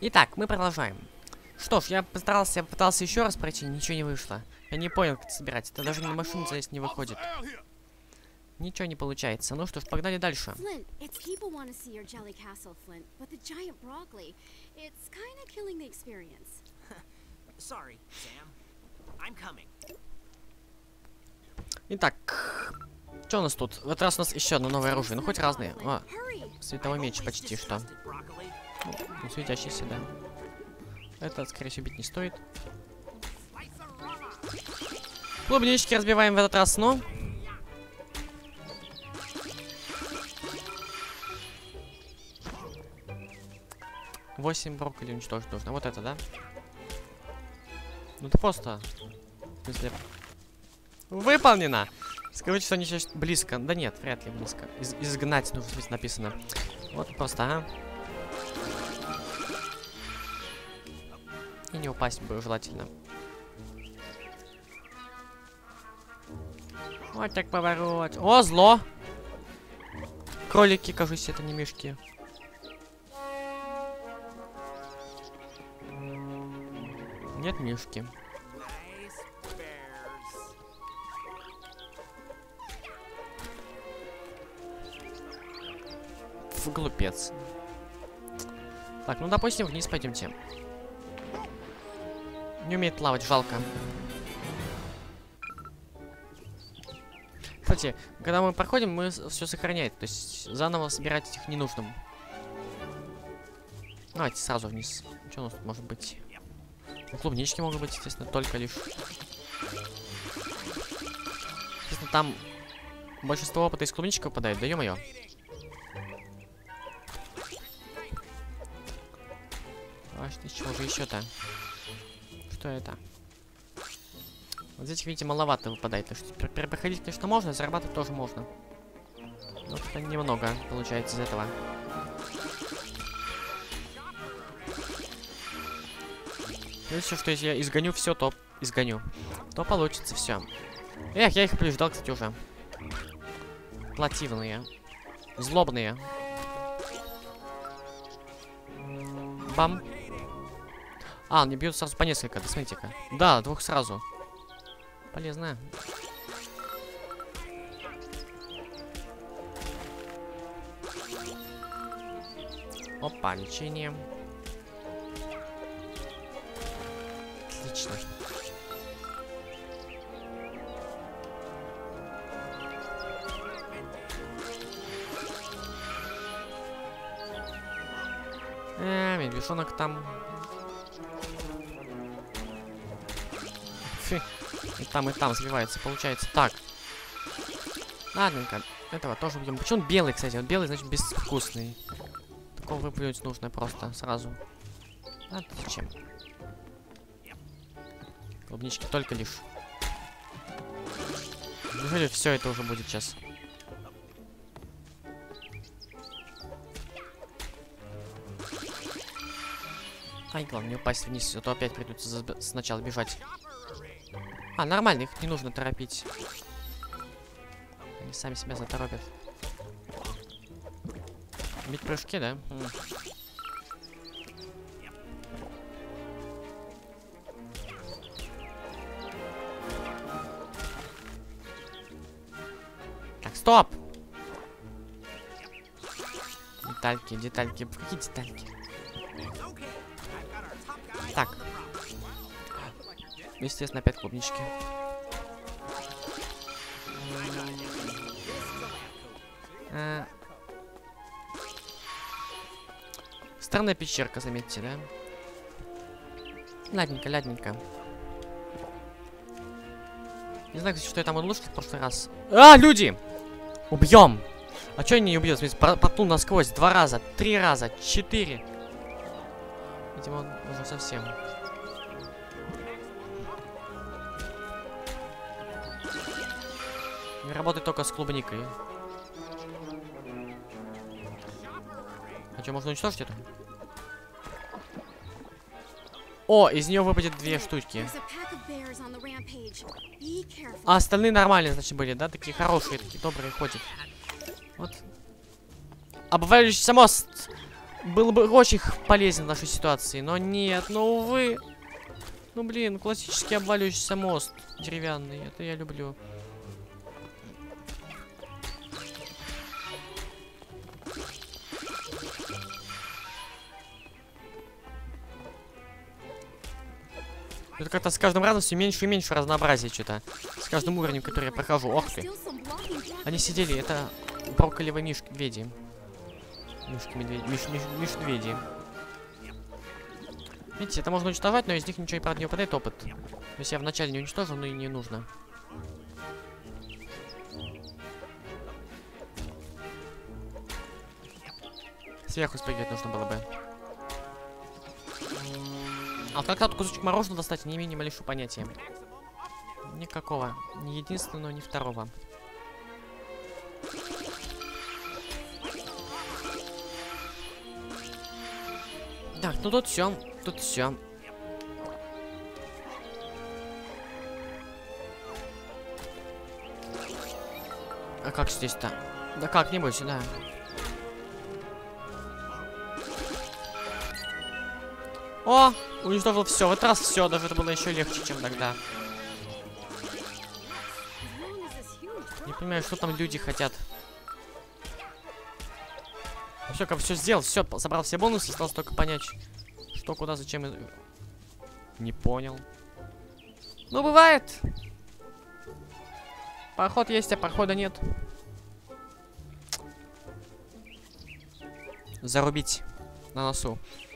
Итак, мы продолжаем. Что ж, я пытался еще раз пройти, ничего не вышло. Я не понял, как это собирать. Это даже на машину залезть не выходит. Ничего не получается. Ну что ж, погнали дальше. Итак, что у нас тут? В этот раз у нас еще одно новое оружие. Ну, хоть разные. О, световой меч почти что. Ну, светящийся, да. Это, скорее всего, бить не стоит. Клубнички разбиваем в этот раз, но... Восемь брокколи уничтожить нужно. Вот это, да? Ну, это просто... В смысле... Выполнено! Скажите, что они сейчас близко. Да нет, вряд ли близко. Изгнать нужно, здесь написано. Вот просто, ага. И не упасть бы желательно. Вот так поворот. О, зло! Кролики, кажется, это не мишки. Нет мишки. Фу, глупец. Так, ну допустим, вниз пойдемте. Не умеет плавать, жалко. Кстати, когда мы проходим, мы все сохраняет. То есть заново собирать их не нужно. Давайте сразу вниз. Что у нас тут может быть? Ну, клубнички могут быть, естественно, только лишь. Естественно, там большинство опыта из клубничек выпадает. Да ё-моё. А что из чего же еще-то? Что это? Вот здесь, видите, маловато выпадает. То есть проходить, конечно, можно, зарабатывать тоже можно. Но это немного получается из этого. Если что, если я изгоню все, то изгоню. То получится все. Эх, я их побеждал, кстати, уже. Плативные. Злобные. Бам. А, они бьют сразу по несколько, да, смотрите-ка. Да, двух сразу. Полезно. Опа, лечение. Отлично. Медвежонок там. Фу. И там сливается, получается. Так. Ладненько. Этого тоже будем. Почему он белый, кстати? Он белый, значит, безвкусный. Такого выплюнуть нужно просто сразу. А зачем? Клубнички только лишь. Неужели все это уже будет сейчас? Ай, главное не упасть вниз, а то опять придется сначала бежать. А, нормально, их не нужно торопить. Они сами себя заторопят. Бить прыжки, да? Так, стоп! Детальки, детальки. Какие детальки? Так. Естественно, опять клубнички. Странная пещерка, заметьте, да? Ладненько, ладненько. Не знаю, кстати, что я там улучшил в прошлый раз. А, люди! Убьем! А чё они не убьют? Смотрите, потнул насквозь 2 раза, 3 раза, 4. Видимо, он уже совсем. Не работает только с клубникой. А что, можно уничтожить это? О, из нее выпадет 2 штучки. А остальные нормальные, значит, были, да? Такие хорошие, такие добрые ходят. Вот. Обваливающийся мост. был бы очень полезен в нашей ситуации, но нет, но увы. Ну блин, классический обваливающийся мост деревянный, это я люблю. Это как-то с каждым разом все меньше и меньше разнообразия что-то. С каждым уровнем, который я прохожу. Ох ты. Они сидели, это брокколевые мишки-медведи. Миш-медведи. Видите, это можно уничтожать, но из них ничего и правда не выпадает опыт. То есть я вначале не уничтожил, но и не нужно. Сверху спрыгивать нужно было бы. А как тут кусочек мороженого достать, не имею ни малейшего понятия. Никакого. Ни единственного, ни второго. Так, ну тут все. Тут все. А как здесь-то? Да как-нибудь, да. О! Уничтожил все. В этот раз все. Даже это было еще легче, чем тогда. Не понимаю, что там люди хотят. Все, как все сделал, все, собрал все бонусы, осталось только понять, что, куда, зачем. Не понял. Ну, бывает. Проход есть, а прохода нет. Зарубить на носу.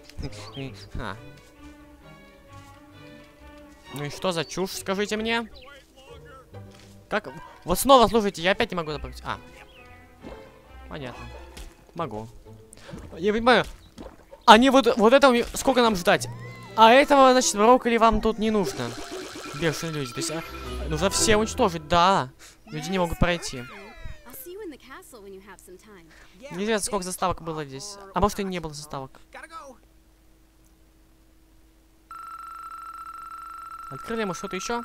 Ну и что за чушь, скажите мне? Как? Вот снова, слушайте, я опять не могу запомнить. А. Понятно. Могу. Я понимаю. Они вот это сколько нам ждать? А этого, значит, брокколи вам тут не нужно. Бешеные люди. То есть нужно все уничтожить, да. Люди не могут пройти. Неизвестно, сколько заставок было здесь. А может и не было заставок. Открыли мы что-то еще?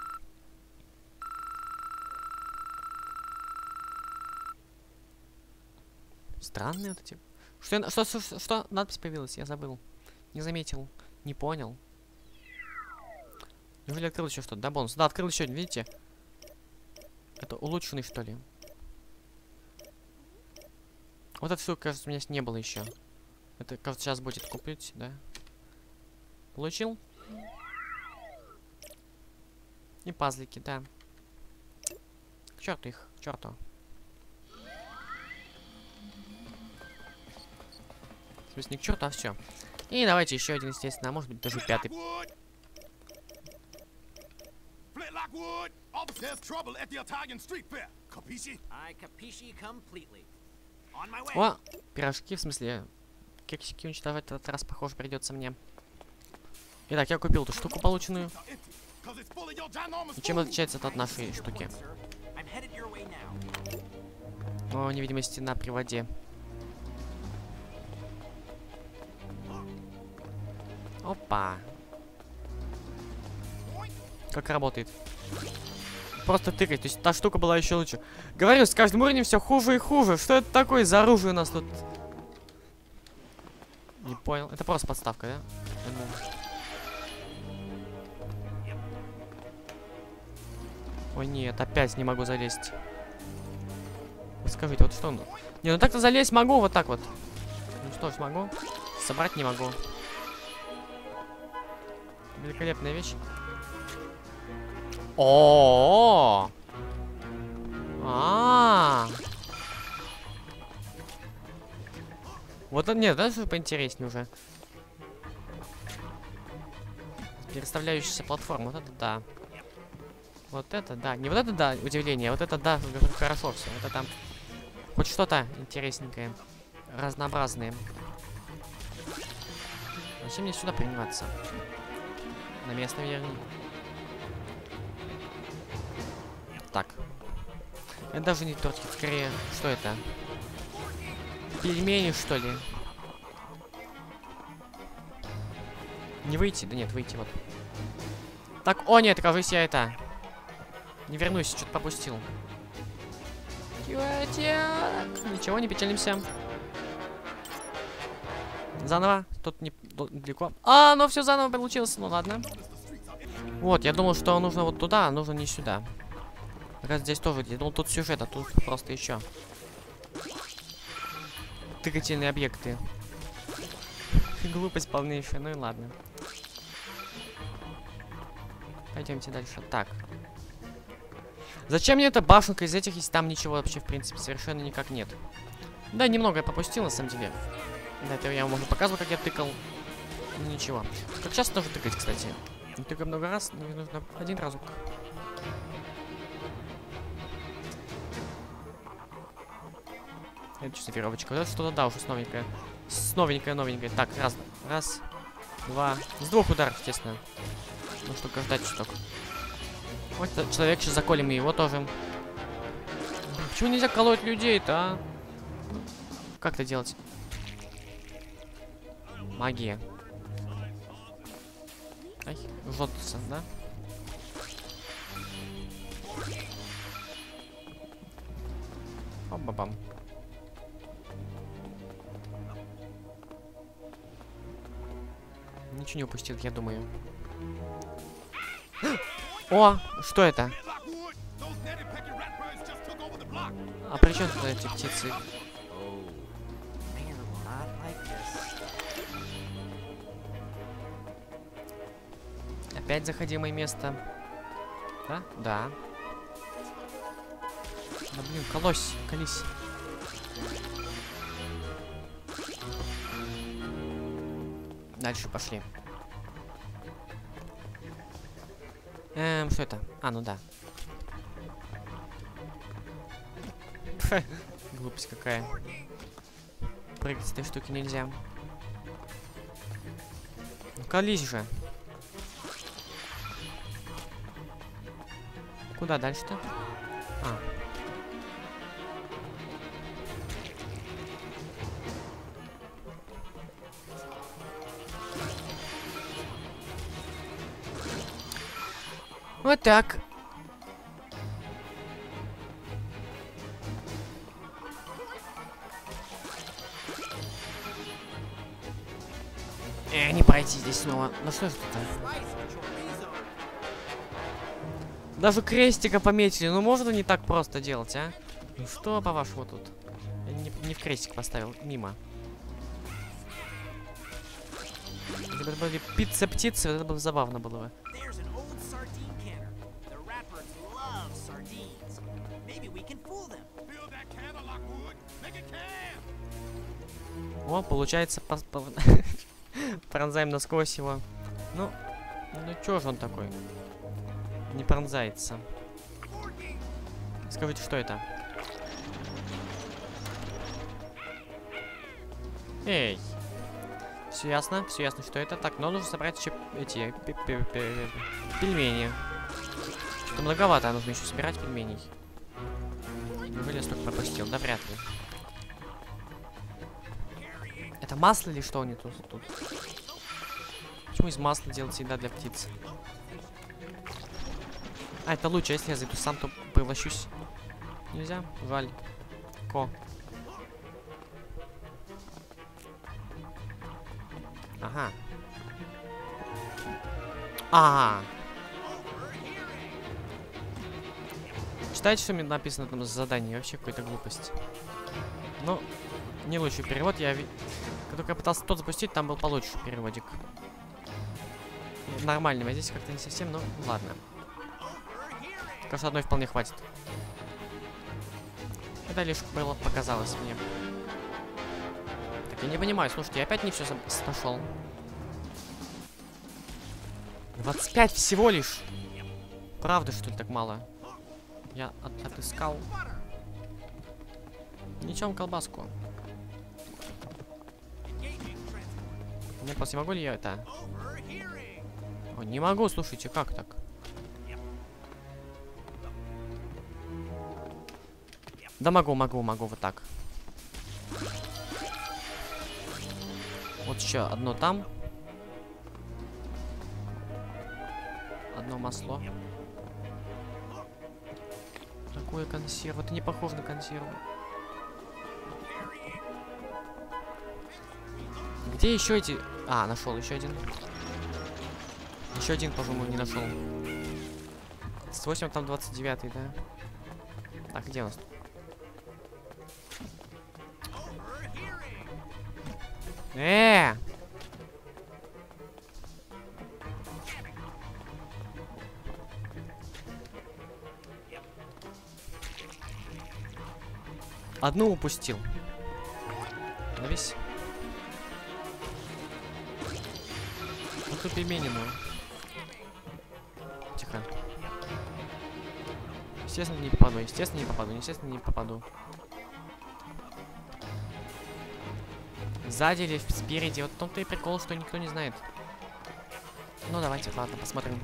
Странные вот эти. Что надпись появилась? Я забыл. Не заметил. Не понял. Неужели открыл еще что-то? Да, бонус. Да, открыл еще один, видите? Это улучшенный, что ли? Вот эта штука, кажется, у меня не было еще. Это, кажется, сейчас будет купить, да? Получил? И пазлики, да. К черту их, к черту. В смысле, не к черту, а все. И давайте еще один, естественно, а может быть даже пятый. О, пирожки, в смысле, кексики уничтожать в этот раз, похоже, придется мне. Итак, я купил эту штуку полученную. И чем отличается это от нашей штуки? О, невидимости на приводе. Опа. Как работает? Просто тыкать. То есть та штука была еще лучше. Говорю, с каждым уровнем все хуже и хуже. Что это такое за оружие у нас тут? Не понял. Это просто подставка, да? Ой, нет, опять не могу залезть. Вот скажите, вот что? Не, ну так-то залезть могу, вот так вот. Ну что ж, могу. Собрать не могу. Великолепная вещь. О, вот это нет, да, что поинтереснее уже. Переставляющаяся платформа, вот это да. Вот это да. Не вот это да, удивление, вот это да, хорошо все. Это там хоть что-то интересненькое. Разнообразное. Зачем мне сюда приниматься? На место верни. Так. Это даже не тортик, скорее. Что это? Пельмени, что ли? Не выйти? Да нет, выйти вот. Так, о нет, кажется, я это... Не вернусь, что-то попустил. Ничего, не печалимся. Заново. Тут недалеко. А, ну все заново получилось. Ну ладно. Вот, я думал, что нужно вот туда, а нужно не сюда. Раз здесь тоже. Я думал, тут сюжет, а тут просто еще. Тыкательные объекты. Глупость полнейшая, ну и ладно. Пойдемте дальше. Так. Зачем мне эта башенка из этих, если там ничего вообще, в принципе, совершенно никак нет? Да, немного я пропустил, на самом деле. До этого я вам уже показывал, как я тыкал. Ну, ничего. Как часто нужно тыкать, кстати? Не тыкай много раз, мне нужно один разок. Это что за веревочка? Вот это что-то, да, уже новенькое. Так, раз, два. С двух ударов, естественно. Ну, что ждать чуток. Вот человек, сейчас заколем и его тоже. Почему нельзя колоть людей-то, а? Как это делать? Магия. Ай, жжется, да? Бам-бам. Ничего не упустил, я думаю. О, что это? А при чем тут эти птицы? Опять заходимое место. Да? Да. Да блин, колись. Дальше пошли. Что это? А, ну да. Глупость какая. Прыгать с этой штуки нельзя. Ну колись же. Куда дальше-то? А. Вот так. Не пройти здесь снова. Ну что ж это? Даже крестика пометили. Ну можно не так просто делать, а? Ну что, по-вашему, тут? Я не в крестик поставил. Мимо. Если бы это были пицца-птицы, это бы забавно было бы. О, получается, пронзаем насквозь его. Ну чё же он такой? Не пронзается. Скажите, что это? Эй! Все ясно, что это. Так, но нужно собрать еще эти пельмени. Что многовато, нужно еще собирать пельменей. Неужели я столько пропустил? Да вряд ли. Это масло или что они тут? Почему из масла делать еда для птиц? А, это лучше, если я зайду сам, то превращусь. Нельзя? Жаль. Ага. Читайте, что мне написано там за задание. Вообще какая-то глупость. Ну, не лучший перевод. Только я пытался тот запустить, там был получше переводик. Нормальный, а здесь как-то не совсем, но ладно. Кажется, одной вполне хватит. Это лишь было показалось мне. Так, я не понимаю, слушайте, я опять не все нашел. 25 всего лишь. Правда, что ли, так мало? Я отыскал. Ничем колбаску. Я просто не могу ли я это? О, не могу, слушайте, как так? Да могу вот так. Вот еще одно там. Одно масло. Такое консерва. Это не похоже на консерву. Где еще эти... А, нашел еще один. Еще один, по-моему, не нашел. 8, там 29, да? Так, где у нас? Одну упустил. Навесь. Ну тут пельмени, ну. Тихо. Естественно, не попаду, естественно, не попаду, естественно, не попаду. Сзади или спереди. Вот в том-то и прикол, что никто не знает. Ну, давайте, ладно, посмотрим.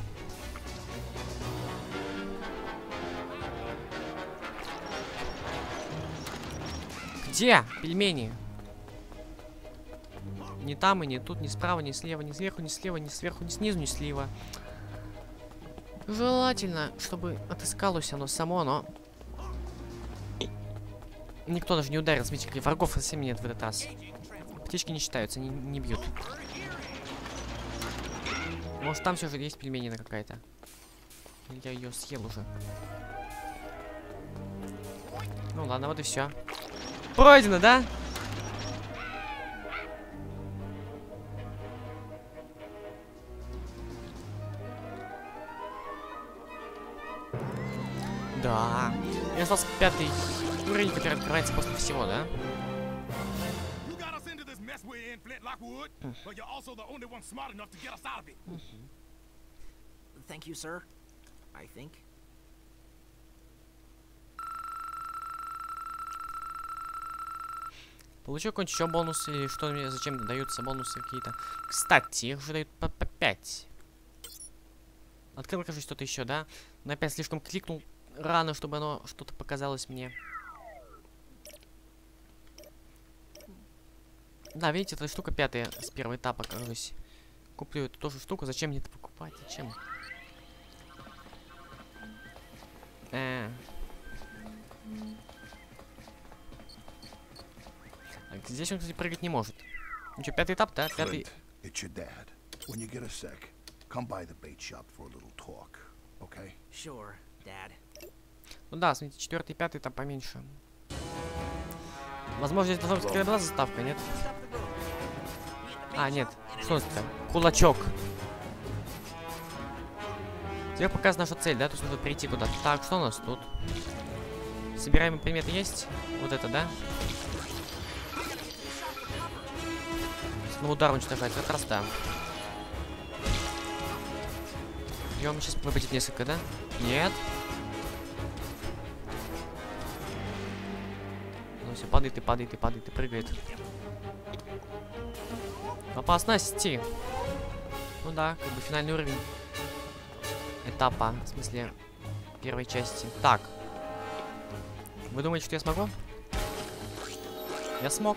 Где пельмени? Ни там и ни тут, ни справа, ни слева, ни сверху, ни слева, ни сверху, ни снизу, ни слева. Желательно, чтобы отыскалось оно само, но... Никто даже не ударил, смотрите, каких врагов совсем нет в этот раз. Птички не считаются, не бьют. Может, там все же есть пельменина какая-то. Или я ее съел уже. Ну ладно, вот и все. Пройдено, да? Да. И остался 5-й уровень, который открывается после всего, да? Thank you, sir. I think. Получил какой-нибудь еще бонус или что мне зачем даются бонусы какие-то. Кстати, их уже дают по 5. Открыл, кажется, что-то еще, да? Но опять слишком кликнул рано, чтобы оно что-то показалось мне. Да, видите, эта штука 5-я с первого этапа, кажется. Куплю эту тоже штуку. Зачем мне это покупать? Зачем? Так, здесь он, кстати, прыгать не может. Ну что, 5-й этап, да? 5-й... Sure, Dad. Ну да, смотрите, 4-й, 5-й там поменьше. Возможно, здесь должна быть какая-то была заставка, нет? А, нет. Что это? Кулачок. Теперь показывает наша цель, да? То есть нужно перейти куда-то. Так, что у нас тут? Собираемые предметы есть? Вот это, да? На удар уничтожать. Как раз да. Бьем, сейчас выпадет несколько, да? Нет. Ну все, падает и падает и падает и прыгает. Опасности. Ну да, как бы финальный уровень этапа, в смысле первой части. Так. Вы думаете, что я смогу? Я смог.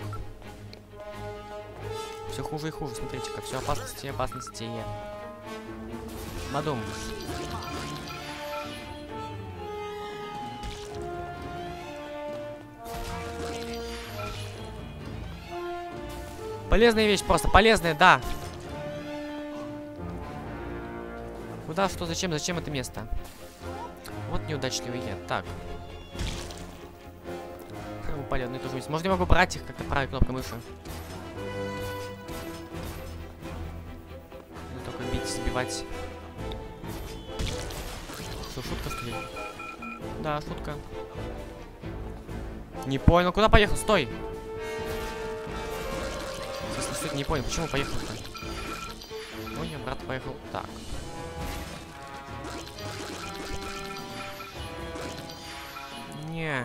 Все хуже и хуже, смотрите, как все опасности, опасности. Бадум. Полезная вещь, просто полезная, да. Куда, что, зачем, зачем это место? Вот неудачливый я. Так. Упали одно и то же место. Может, я могу брать их как-то правой кнопкой мыши? Или только бить, сбивать. Что, шутка, что ли? Да, шутка. Не понял, куда поехал? Стой! Что-то не понял, почему поехал-то? Понял, брат поехал. Так. Не.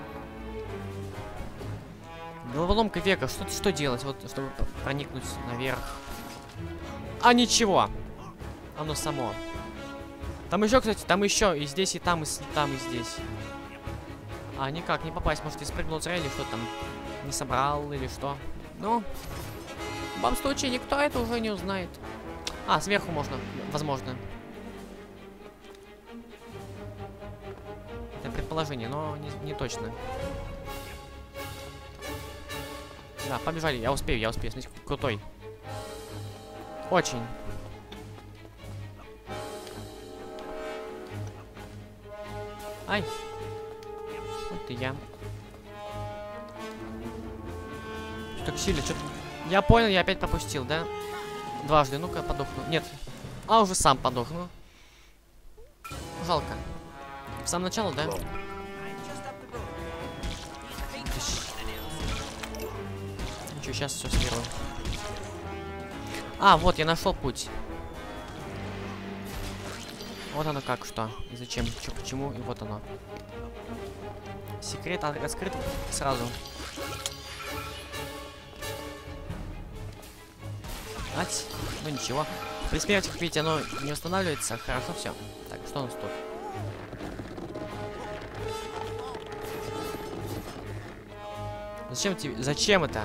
Головоломка века. Что делать, вот, чтобы проникнуть наверх? А ничего. Оно само. Там еще, кстати, там еще. И здесь, и там, и там, и здесь. А, никак не попасть. Может, я спрыгнул зря или что там? Не собрал или что? Ну, в любом случае, никто это уже не узнает. А, сверху можно, возможно. Это предположение, но не точно. Да, побежали. Я успею. Смотрите, крутой. Очень. Ай. Вот и я. Что так сильно? Что-то... Я понял, я опять пропустил, да? Дважды. Ну-ка, подохну. Нет. А, уже сам подохну. Жалко. В самом начале, да? Ничего, сейчас все сверну. А, вот, я нашел путь. Вот оно как, что. И зачем, что, почему, и вот оно. Секрет раскрыт сразу. Ать. Ну ничего. При смерти, как видите, оно не восстанавливается. Хорошо, все. Так, что у нас тут? Зачем тебе? Зачем это?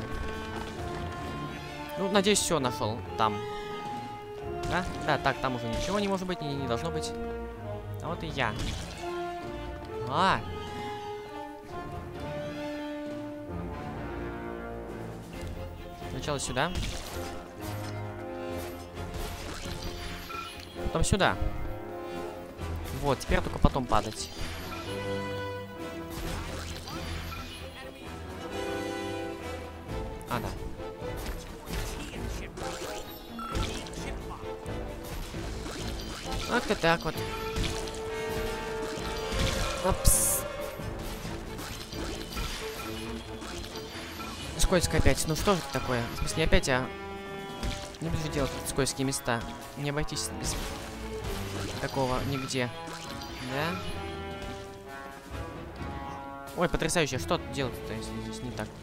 Ну, надеюсь, все нашел. Там. Да? Да, так, там уже ничего не может быть, не должно быть. А вот и я. А! Сначала сюда. Потом сюда. Вот, теперь только потом падать. А, да. Как-то так вот. Опс. Скользко опять. Ну что же это такое? В смысле, не опять, а... Не буду делать скользкие места. Не обойтись без такого нигде. Да? Ой, потрясающе. Что делать-то, если здесь не так?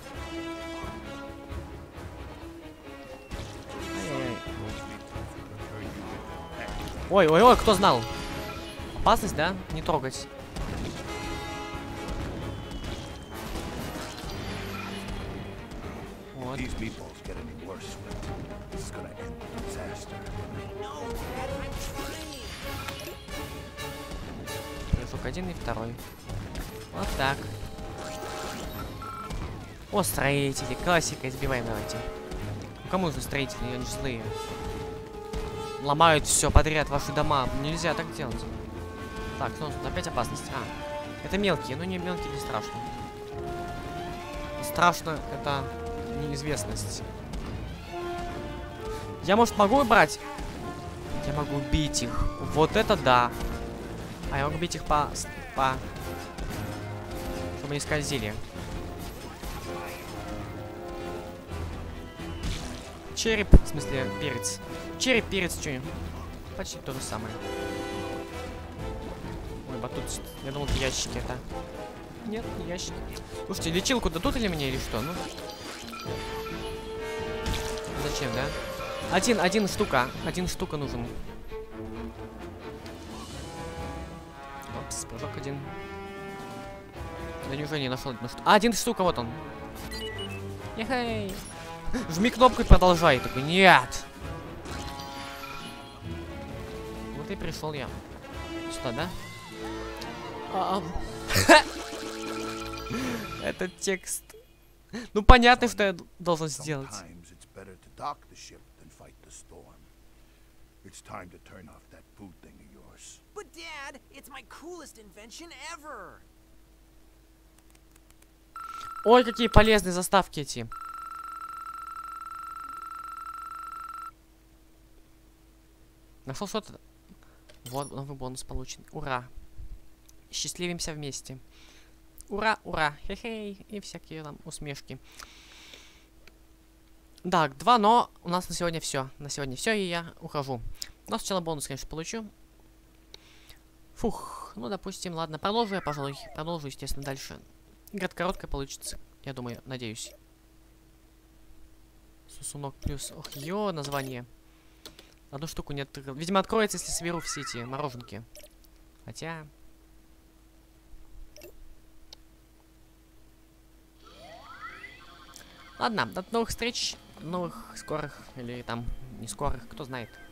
Ой, кто знал? Опасность, да? Не трогать. Вот. Прыжок один и второй. Вот так. О, строители. Классика. Избиваем, давайте. Ну, кому нужны строители? Они же злые. Ломают все подряд, ваши дома. Нельзя так делать. Так, ну тут опять опасность. А, это мелкие, но не мелкие, не страшно. Страшно, это неизвестность. Я, может, могу брать? Я могу бить их. Вот это да. А я могу бить их по... Чтобы не скользили. Череп, в смысле, перец. Череп, перец, что? Почти то же самое. Ой, батут. Я думал, это ящики это. Нет, не ящики. Слушайте, лечилку дадут или мне, или что? Ну. Зачем, да? Один штука. Один штука нужен. Опс, прыжок один. Да неужели не нашел одну штуку? А, один штука, вот он. Ехей. Жми кнопку и продолжай. Такой, нет. Вот и пришел я. Сюда, да? Этот текст. Ну понятно, что я должен сделать. But Dad, it's my coolest invention ever. Ой, какие полезные заставки эти. Нашел что-то. Вот, новый бонус получен. Ура. Счастливимся вместе. Ура, ура. Хе-хей. И всякие там усмешки. Так, 2, но у нас на сегодня все. На сегодня все, и я ухожу. Но сначала бонус, конечно, получу. Фух. Ну, допустим, ладно. Продолжу я, пожалуй. Продолжу, естественно, дальше. Игра короткая получится. Я думаю, надеюсь. Сусунок плюс. Ох, ё, название. Одну штуку не открыл. Видимо, откроется, если соберу все эти мороженки. Хотя... Ладно, до новых встреч. Новых скорых. Или там не скорых, кто знает.